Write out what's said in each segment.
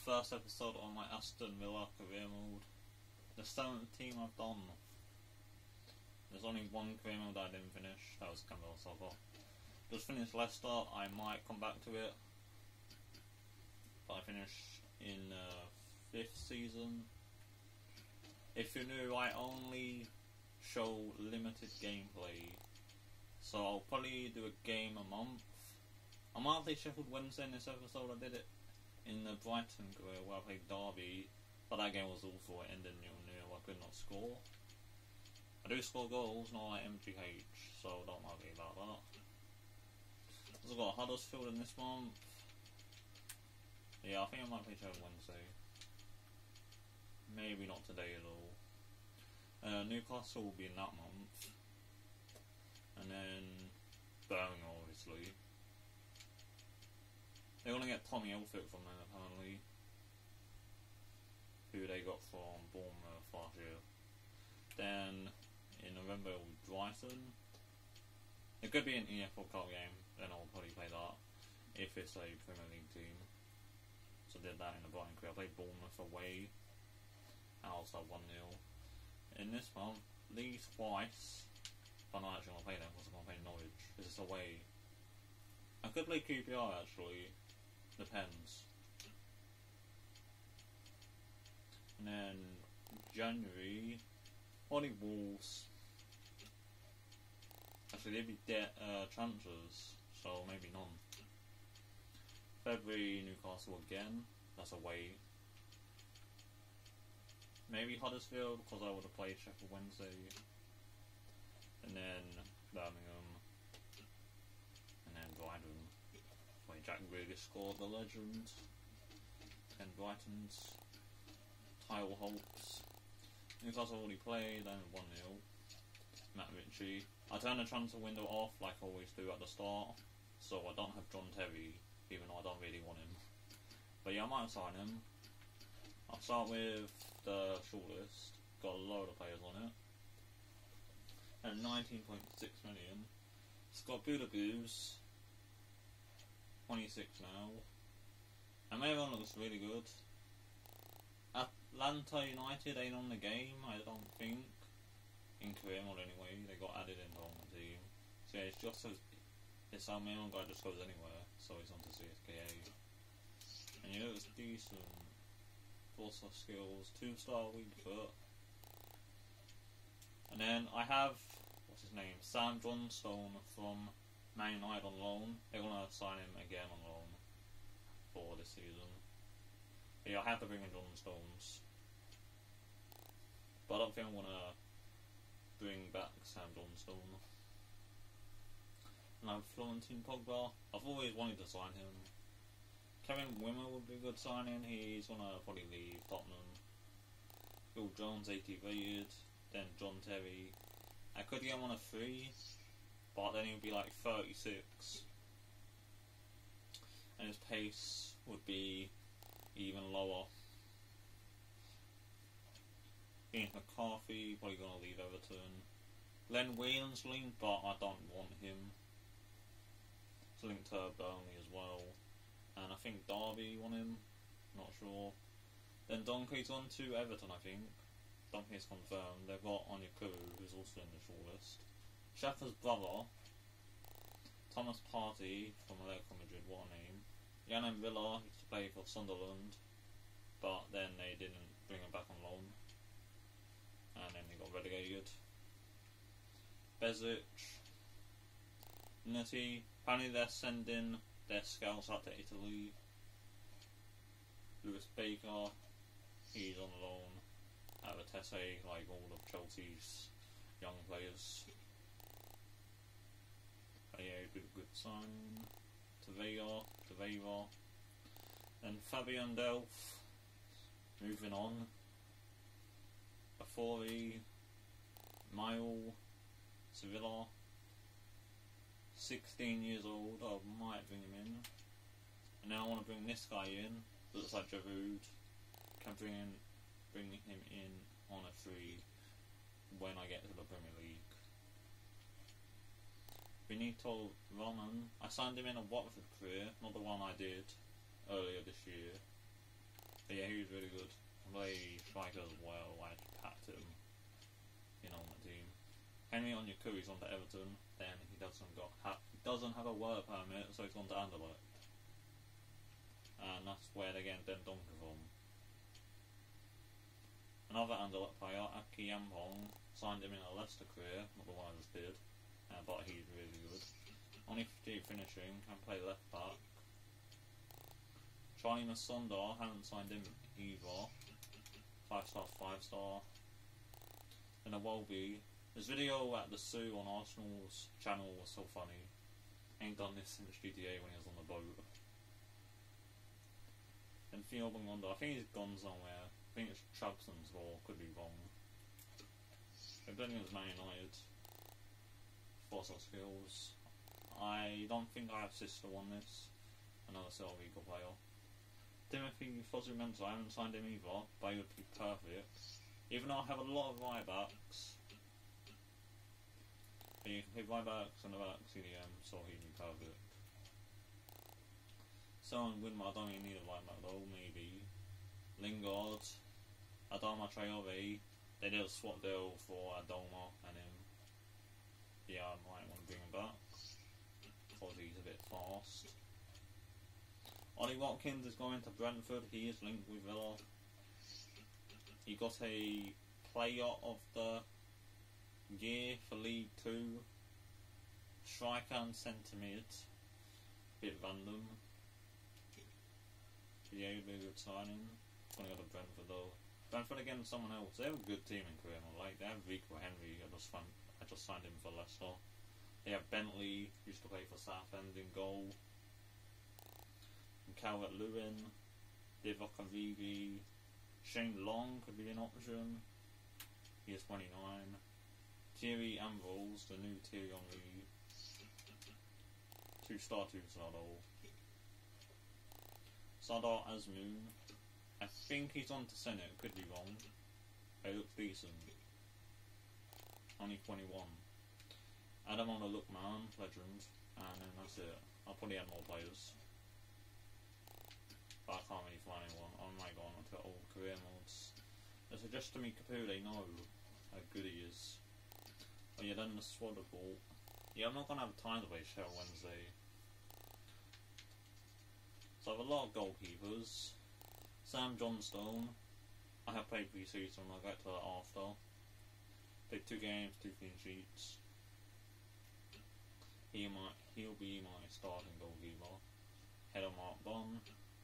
first episode on my Aston Villa career mode. The 7th team I've done. There's only one career mode I didn't finish, that was Campbell Soccer. Just finished Leicester, I might come back to it. But I finished in 5th season. If you're new, I only show limited gameplay. So I'll probably do a game a month. I might play Sheffield Wednesday in this episode. I did it in the Brighton career where I played Derby, but that game was awful, it ended 0-0, I could not score. I do score goals, not like MGH, so don't worry about that. Also got Huddersfield in this month. Yeah, I think I might play Sheffield Wednesday. Maybe not today at all. Newcastle will be in that month. And then Birmingham, obviously. They're going to get Tommy Elphick from them, apparently. Who they got from Bournemouth last year. Then, in November, it will be Brighton. It could be an EFL Cup game, then I'll probably play that. If it's a Premier League team. So I did that in the Brighton career. I played Bournemouth away. And I also 1-0. In this month, Leeds twice. But I'm not actually going to play them because I'm going to play Norwich. This is away. I could play QPR actually. Depends. And then January, only Wolves. Actually, they'd be transfers, so maybe none. February, Newcastle again. That's away. Maybe Huddersfield because I would have played Sheffield Wednesday. And then Birmingham. And then Brighton. Where Jack Grealish scored, the legend. And Brighton's Tyle Holtz. Newcastle already played, then 1-0. Matt Ritchie. I turned the transfer window off like I always do at the start. So I don't have John Terry, even though I don't really want him. But yeah, I might sign him. I'll start with the shortlist. Got a load of players on it. And 19.6 million. It's got Budaboos. 26 now. And Mayron looks really good. Atlanta United ain't on the game, I don't think. In career mode anyway, they got added into on the team. So yeah, it's just as it's our Mayron guy just goes anywhere, so he's on to CSKA. And he looks decent. 4-star skills, 2-star weak foot. And then I have, what's his name, Sam Johnstone from Man United on loan. They're going to sign him again on loan for this season. But yeah, I have to bring in John Stones. But I don't think I'm going to bring back Sam Johnstone. And I have Florentin Pogba. I've always wanted to sign him. Kevin Wimmer would be a good signing. He's going to probably leave Tottenham. Phil Jones 80 rated. Then John Terry. I could get him on a 3. But then he would be like 36. And his pace would be even lower. Ian McCarthy, probably going to leave Everton. Len Williams linked, but I don't want him. It's linked to Burnley as well. And I think Derby want him. Not sure. Then Donkey's on to Everton, I think. Donkey's confirmed. They've got Onyekuru, who's also in the shortlist. Schäfer's brother, Thomas Partey from Atletico Madrid, what a name. Yann Villa used to play for Sunderland, but then they didn't bring him back on loan. And then he got relegated. Bezic, Nutty, apparently they're sending their scouts out to Italy. Lewis Baker, he's on loan at Vitesse, like all of Chelsea's young players. But yeah, he did a good sign. Tavera. And Fabian Delph, moving on. Bafori, Mile, Sevilla. 16 years old, I might bring him in. And now I want to bring this guy in. Looks like Giroud. Can bring him in on a 3 when I get to the Premier League. Benito Roman. I signed him in a Watford career, not the one I did earlier this year. play striker as well. I packed him, on the team. Henry Onyekuru's on to Everton. Then he doesn't have a work permit, so he's gone to Anderlecht, and that's where they're getting Ben Donker from. Another Anderlecht player, Aki Yampong, signed him in a Leicester career, not the one I just did, but he's really good. Only 50 finishing, can play left back. Charlie Masunda, haven't signed him either. 5-star, 5-star. Then a Welby. This video at the Zoo on Arsenal's channel was so funny. Ain't done this since GTA when he was on the boat. Then Theo Bongonda, I think he's gone somewhere. I think it's Trabzon's or could be wrong. But Benningham's Man United. 4-star skills. I don't think I have Sister on this. Another Celta Vigo player. Timothy Fosu-Mensah, I haven't signed him either, but he would be perfect. Even though I have a lot of right backs. But you can play right backs and the back CDM, so he'd be perfect. Someone win, I don't even need a right back though, maybe. Lingard, Adama Traore. They did a swap deal for Adama and him. Yeah, I might want to bring him back. Because he's a bit fast. Ollie Watkins is going to Brentford. He is linked with Villa. He got a player of the year for League 2. Striker and centre mid. Bit random. Yeah, he'd be a good signing. Gonna go to Brentford though. Brentford against someone else. They have a good team in Korea. Like they have Rico Henry. I just signed him for Leicester. They have Bentley, used to play for Southend in goal. And Calvert-Lewin, Divock Origi, Shane Long could be an option. He is 29. Thierry Ambrose, the new Thierry Henry. 2-star, 2-star though. Sardar Azmoun. I think he's on to Senate, could be wrong. He looks decent. Only 21. Adam on the Lookman, legend, and then that's it. I'll probably add more players. But I can't really find anyone. I might go on to old career mods. They suggest to me Capu, they know how good he is. But yeah, then the Swaddable. Yeah, I'm not going to have time to play Shell Wednesday. So I have a lot of goalkeepers. Sam Johnstone. I have played pre-season, I'll get to that after. Played 2 games, 2 clean sheets. He'll be my starting goalkeeper. Header Mark Bond.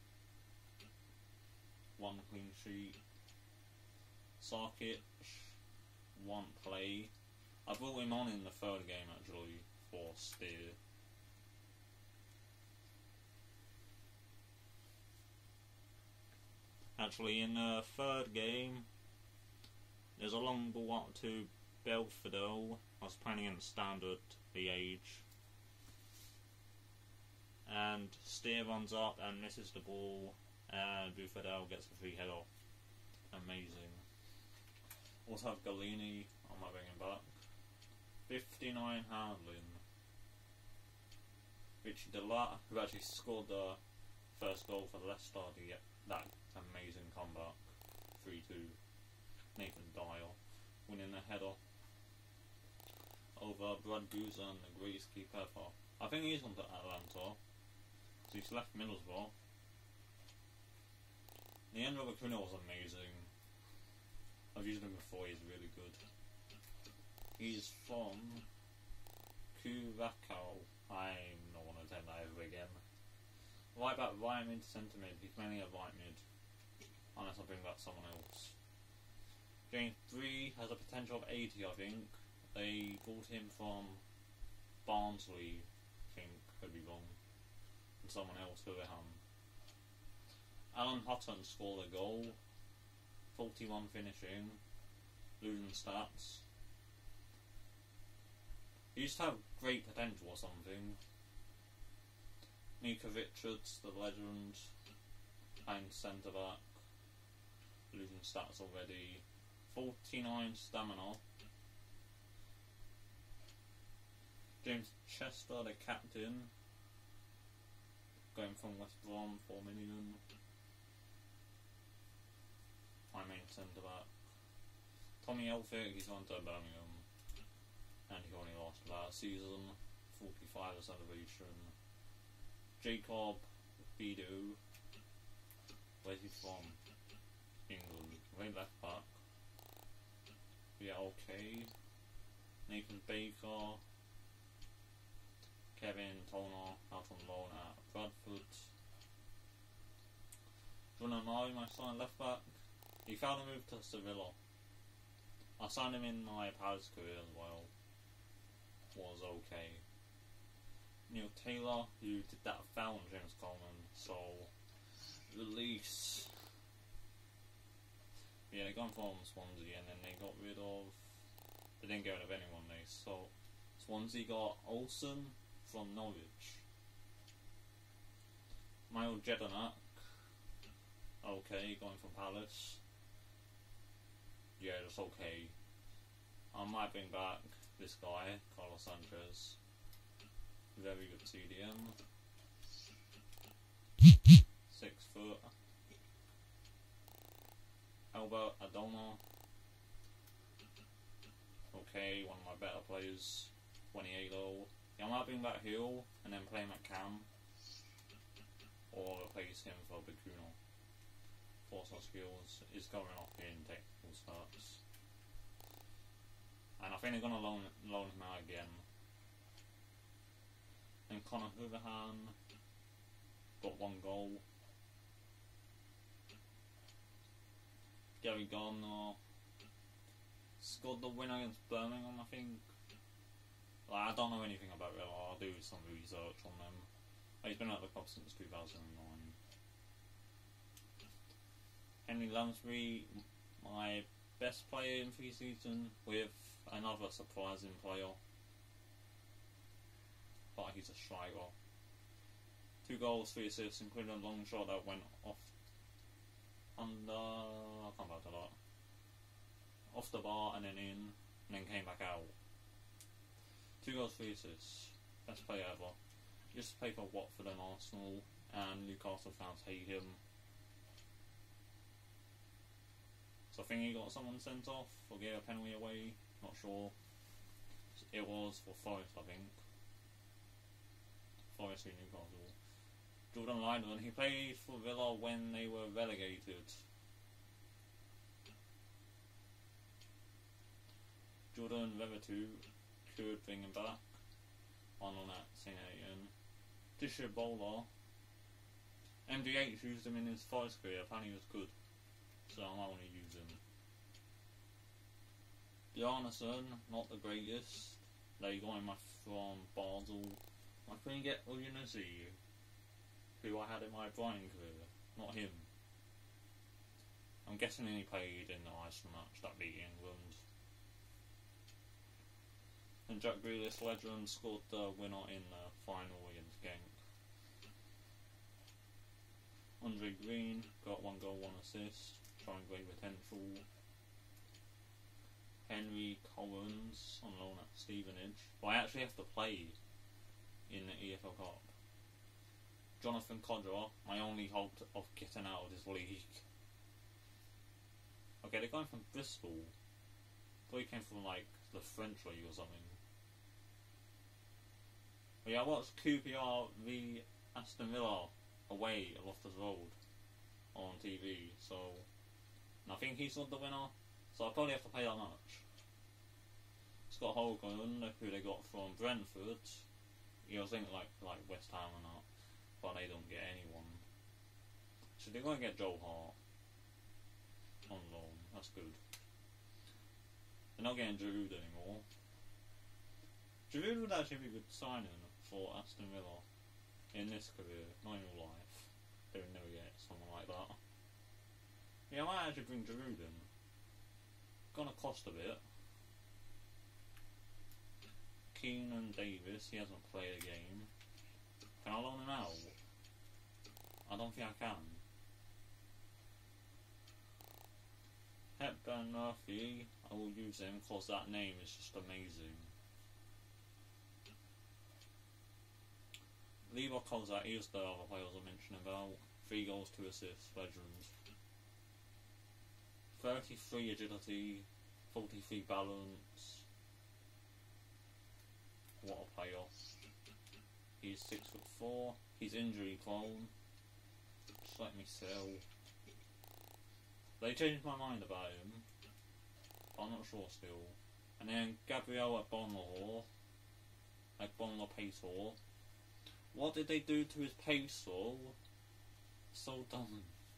1 clean sheet. Sarkic. 1 play. I brought him on in the 3rd game actually for Steer. Actually, in the 3rd game, there's a long ball up to Belfodil. I was playing in standard, the age. And Steer runs up and misses the ball, and Belfodil gets a free header. Amazing. Also have Galini, I might bring him back. 59 handling. Richie Delat, who actually scored the first goal for Leicester to get that amazing comeback. 3-2. Nathan Dyer winning the header over Brad Guzan, the greatest keeper ever. I think he's gone to Atlanta. So he's left Middlesbrough. Leandro Bacuna was amazing. I've used him before, he's really good. He's from Curacao. I'm not going to take that over again. Right back, right mid, centre mid. He's mainly a right mid. Unless I bring back someone else. James 3 has a potential of 80, I think. They bought him from Barnsley, I think, could be wrong. And someone else, Hurahan. Alan Hutton scored a goal. 41 finishing. Losing stats. He used to have great potential or something. Mika Richards, the legend. Playing centre back. Losing stats already. 49 stamina. James Chester, the captain. Going from West Brom, 4 million. I playing centre back. Tommy Elphick, he's gone to Birmingham, and he only lost about a season. 45 celebration. Jacob Bidu, where's he from? England. Right left back. Yeah, okay. Nathan Baker. Kevin Toner out on loan at Bradford. Jordan Murray, my starting left back. He found a move to Sevilla. I signed him in my Paris career as well. Was okay. Neil Taylor, who did that foul on James Coleman, so release. Yeah, they got from Swansea and then they got rid of. They didn't get rid of anyone, so Swansea got Olsen from Norwich. Mario Jedinak, okay, going from Palace. Yeah, that's okay. I might bring back this guy, Carlos Sanchez. Very good CDM. 6 foot. Albert Adoma. Okay, one of my better players. 28 low. Yeah, I might bring back Hill and then play him at Cam. Or replace him for Bakuno. Force skills is going off in technical stats. And I think they're going to loan him out again. And Conor Hooverhan got 1 goal. Gary Gardner scored the winner against Birmingham, I think. Like, I don't know anything about it. I'll do some research on them. He's been at the club since 2009. Henry Lansbury, my best player in pre-season, with another surprising player. But he's a striker. 2 goals, 3 assists, including a long shot that went off under. I can't remember that. Off the bar and then in, and then came back out. 2 goals, 3 assists. Best player ever. He used to play for Watford and Arsenal, and Newcastle fans hate him. So I think he got someone sent off or gave a penalty away. Not sure. It was for Forest, I think. Forest v Newcastle. Jordan Lyndon, he played for Villa when they were relegated. Jordan Revetu could bring him back. On at St. Etienne. Disher Bowler. MDH used him in his Forest career, apparently he was good. So I might want to use him. Bjarnason, not the greatest. They got him from Basel. I couldn't get Udinese, who I had in my Brighton career, not him. I'm guessing he played in the Iceland match that beat England. And Jack Grealish, legend, scored the winner in the final against Genk. Andre Green got 1 goal, 1 assist, showing great potential. Henry Collins on loan at Stevenage. But I actually have to play in the EFL Cup. Jonathan Codger, my only hope of getting out of this league. Okay, they're going from Bristol. I thought he came from like the French league or something. But yeah, I watched QPR v Aston Villa away at Loftus Road on TV, so and I think he scored the winner, so I probably have to pay that much. Scott Holgren, who they got from Brentford, you know, think like West Ham and that, but they don't get anyone. So they're going to get Joe Hart on loan, that's good. They're not getting Giroud anymore. Giroud would actually be a good signing for Aston Villa in this career, not in real life. They would never get someone like that. Yeah, I might actually bring Giroud in. Gonna cost a bit. Keenan Davis, he hasn't played a game. Can I loan him out? I don't think I can. Hepburn Murphy, I will use him because that name is just amazing. Lever Kozak, he was the other players I mentioned about. 3 goals, 2 assists, legend. 33 agility, 43 balance. What a player. He's 6'4". He's injury prone. Just let me sell. They changed my mind about him. I'm not sure still. And then Gabriel Agbonlahor. Pacer. What did they do to his Pacer? So dumb.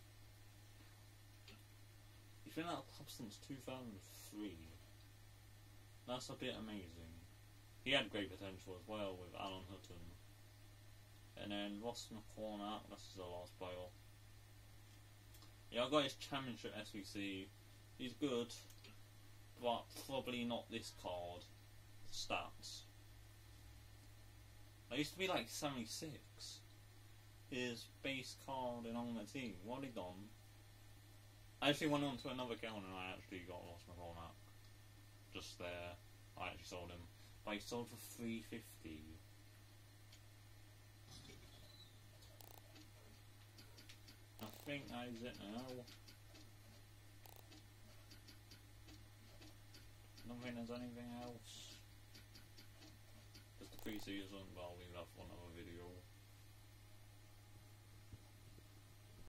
He's been out of club since 2003. That's a bit amazing. He had great potential as well with Alan Hutton. And then Ross McCormack, that's his last player. Yeah, I got his championship SVC. He's good, but probably not this card. Stats. I used to be like 76. His base card in Ultimate Team. What have he done? I actually went on to another account and I actually got Ross McCormack. Just there. I actually sold him. But he sold for $350. I think that is it now. I don't think there's anything else. Just the pre-season, but I'll leave that for another video.